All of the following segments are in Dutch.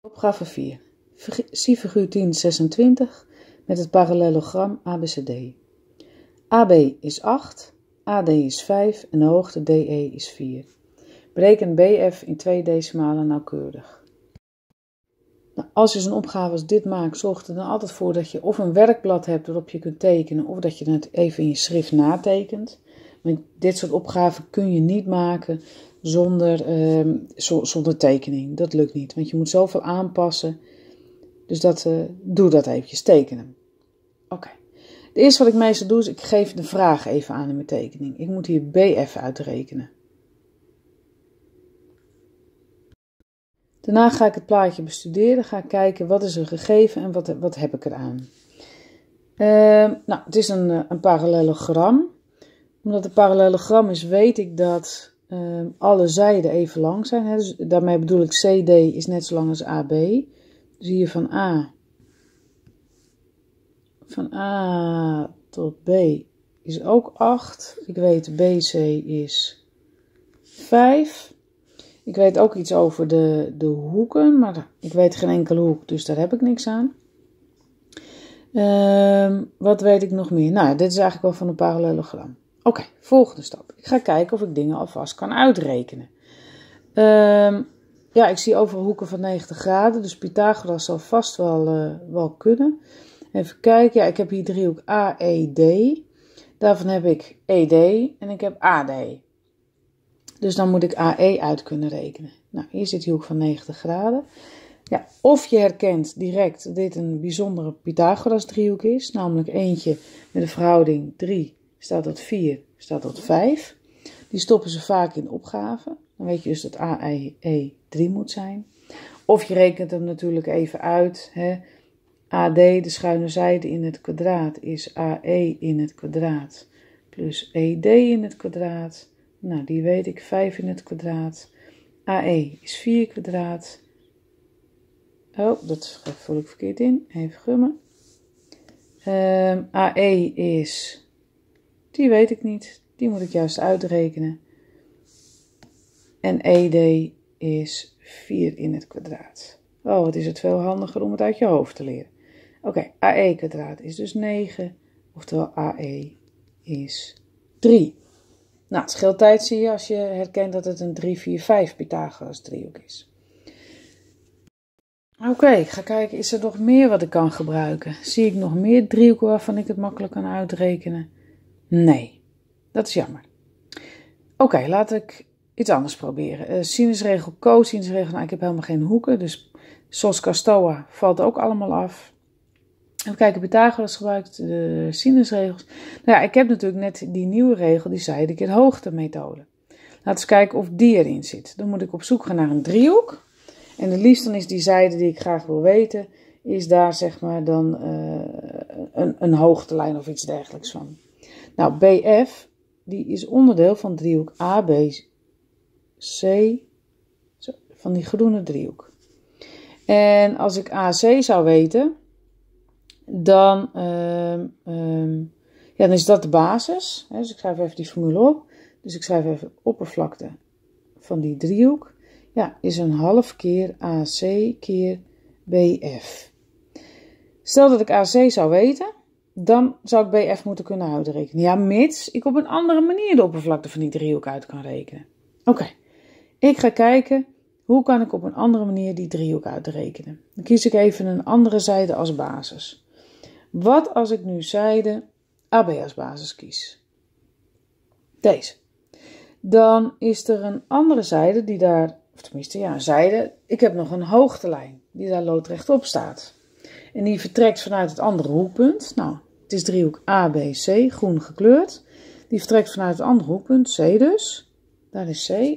Opgave 4. Zie figuur 1026 met het parallelogram ABCD. AB is 8, AD is 5 en de hoogte DE is 4. Bereken BF in 2 decimalen nauwkeurig. Nou, als je zo'n opgave als dit maakt, zorg er dan altijd voor dat je of een werkblad hebt waarop je kunt tekenen, of dat je het even in je schrift natekent. Maar dit soort opgaven kun je niet maken zonder tekening. Dat lukt niet, want je moet zoveel aanpassen. Dus doe dat eventjes, tekenen. Oké. Het eerste wat ik meestal doe is, ik geef de vraag even aan in mijn tekening. Ik moet hier BF uitrekenen. Daarna ga ik het plaatje bestuderen, ga ik kijken wat is er gegeven en wat heb ik eraan. Nou, het is een parallelogram. Omdat het een parallelogram is, weet ik dat alle zijden even lang zijn. Hè? Dus daarmee bedoel ik CD is net zo lang als AB. Dus hier van A tot B is ook 8. Ik weet BC is 5. Ik weet ook iets over de hoeken, maar ik weet geen enkele hoek, dus daar heb ik niks aan. Wat weet ik nog meer? Nou, dit is eigenlijk wel van een parallelogram. Oké, volgende stap. Ik ga kijken of ik dingen alvast kan uitrekenen. Ja, ik zie overal hoeken van 90 graden, dus Pythagoras zal vast wel kunnen. Even kijken, ja, ik heb hier driehoek AED. Daarvan heb ik ED en ik heb AD. Dus dan moet ik AE uit kunnen rekenen. Nou, hier zit die hoek van 90 graden. Ja, of je herkent direct dat dit een bijzondere Pythagoras driehoek is. Namelijk eentje met een verhouding 3 staat tot 4 staat tot 5. Die stoppen ze vaak in de opgave. Dan weet je dus dat AE 3 moet zijn. Of je rekent hem natuurlijk even uit. Hè. AD, de schuine zijde in het kwadraat, is AE in het kwadraat. Plus ED in het kwadraat. Nou, die weet ik, 5 in het kwadraat. AE is 4 kwadraat. Oh, dat vul ik verkeerd in. Even gummen. AE is, die weet ik niet. Die moet ik juist uitrekenen. En ED is 4 in het kwadraat. Oh, wat is het veel handiger om het uit je hoofd te leren. Oké, AE kwadraat is dus 9. Oftewel AE is 3. Nou, het scheelt tijd zie je als je herkent dat het een 3, 4, 5 Pythagoras driehoek is. Oké, ik ga kijken, is er nog meer wat ik kan gebruiken? Zie ik nog meer driehoeken waarvan ik het makkelijk kan uitrekenen? Nee, dat is jammer. Oké, laat ik iets anders proberen. Sinusregel, cosinusregel, nou ik heb helemaal geen hoeken, dus SOS Stoa valt ook allemaal af. Even kijken, Pythagoras gebruikt de sinusregels. Nou ja, ik heb natuurlijk net die nieuwe regel, die zei de keer hoogtemethode. Laten we eens kijken of die erin zit. Dan moet ik op zoek gaan naar een driehoek. En het liefst dan is die zijde die ik graag wil weten, is daar zeg maar dan een hoogtelijn of iets dergelijks van. Nou, BF, die is onderdeel van driehoek ABC, van die groene driehoek. En als ik AC zou weten, dan is dat de basis. Dus ik schrijf even die formule op. Dus ik schrijf even oppervlakte van die driehoek. Ja, is een half keer AC keer BF. Stel dat ik AC zou weten, dan zou ik BF moeten kunnen uitrekenen. Ja, mits ik op een andere manier de oppervlakte van die driehoek uit kan rekenen. Oké, ik ga kijken hoe kan ik op een andere manier die driehoek uitrekenen. Dan kies ik even een andere zijde als basis. Wat als ik nu zijde AB als basis kies? Deze. Dan is er een andere zijde die daar, of tenminste ja, een zijde. Ik heb nog een hoogtelijn die daar loodrecht op staat. En die vertrekt vanuit het andere hoekpunt. Nou, het is driehoek ABC, groen gekleurd. Die vertrekt vanuit het andere hoekpunt, C dus. Daar is C.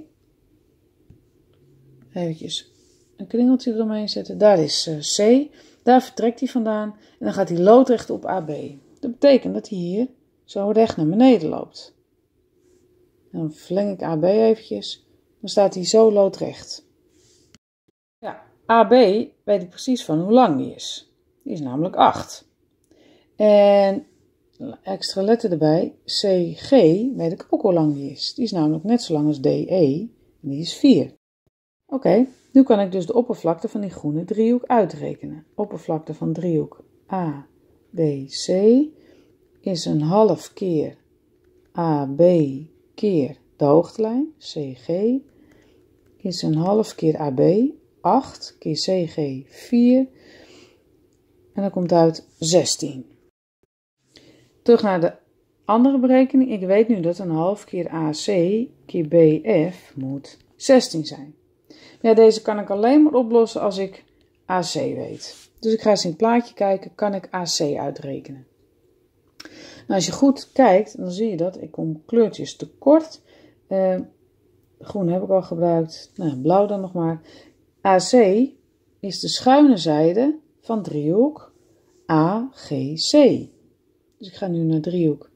Eventjes een kringeltje eromheen zetten. Daar is C. Daar vertrekt hij vandaan. En dan gaat hij loodrecht op AB. Dat betekent dat hij hier zo recht naar beneden loopt. En dan verleng ik AB eventjes. Dan staat hij zo loodrecht. Ja, AB weet ik precies van hoe lang die is. Die is namelijk 8. En extra letter erbij. CG weet ik ook hoe lang die is. Die is namelijk net zo lang als DE. En die is 4. Oké, Nu kan ik dus de oppervlakte van die groene driehoek uitrekenen. Oppervlakte van driehoek ABC is een half keer AB keer de hoogtelijn, CG, is een half keer AB, 8 keer CG, 4. En dan komt uit 16. Terug naar de andere berekening. Ik weet nu dat een half keer AC keer BF moet 16 zijn. Ja, deze kan ik alleen maar oplossen als ik AC weet. Dus ik ga eens in het plaatje kijken, kan ik AC uitrekenen. Nou, als je goed kijkt, dan zie je dat ik kom kleurtjes tekort. Groen heb ik al gebruikt, nou, blauw dan nog maar. AC is de schuine zijde van driehoek AGC. Dus ik ga nu naar driehoek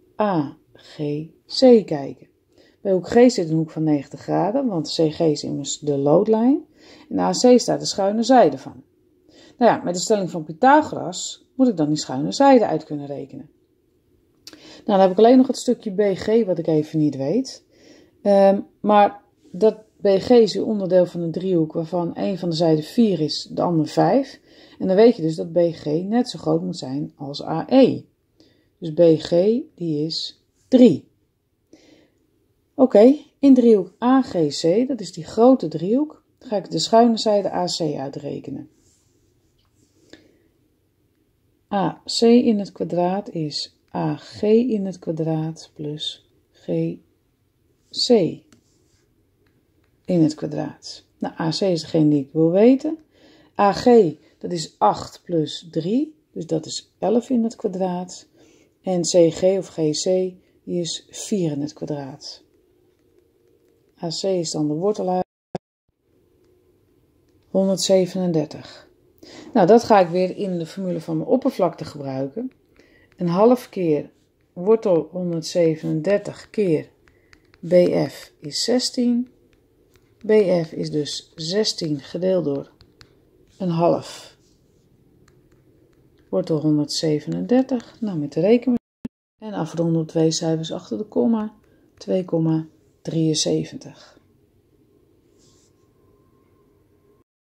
AGC kijken. Bij hoek G zit een hoek van 90 graden, want CG is immers de loodlijn. En AC staat de schuine zijde van. Nou ja, met de stelling van Pythagoras moet ik dan die schuine zijde uit kunnen rekenen. Nou, dan heb ik alleen nog het stukje BG wat ik even niet weet. Maar dat BG is een onderdeel van een driehoek waarvan een van de zijden 4 is, de andere 5. En dan weet je dus dat BG net zo groot moet zijn als AE. Dus BG die is 3. Oké, in driehoek AGC, dat is die grote driehoek, ga ik de schuine zijde AC uitrekenen. AC in het kwadraat is AG in het kwadraat plus GC in het kwadraat. Nou, AC is degene die ik wil weten. AG, dat is 8 plus 3, dus dat is 11 in het kwadraat. En CG of GC, die is 4 in het kwadraat. AC is dan de wortel uit 137. Nou, dat ga ik weer in de formule van mijn oppervlakte gebruiken. Een half keer wortel 137 keer BF is 16. BF is dus 16 gedeeld door een half wortel 137. Nou, met de rekenmachine. En afronden op 2 cijfers achter de komma. 2,73.